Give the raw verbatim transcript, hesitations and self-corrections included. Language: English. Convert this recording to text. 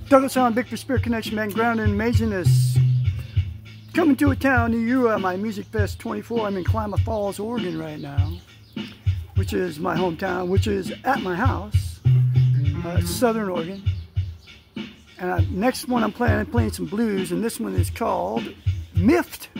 Douglas Allen, Bigfoot Spirit Connection Man, grounded in amazingness. Coming to a town near you at my Music Fest twenty-four. I'm in Klamath Falls, Oregon right now, which is my hometown, which is at my house, uh, Southern Oregon. And I, next one I'm playing, I'm playing some blues, and this one is called Miffed.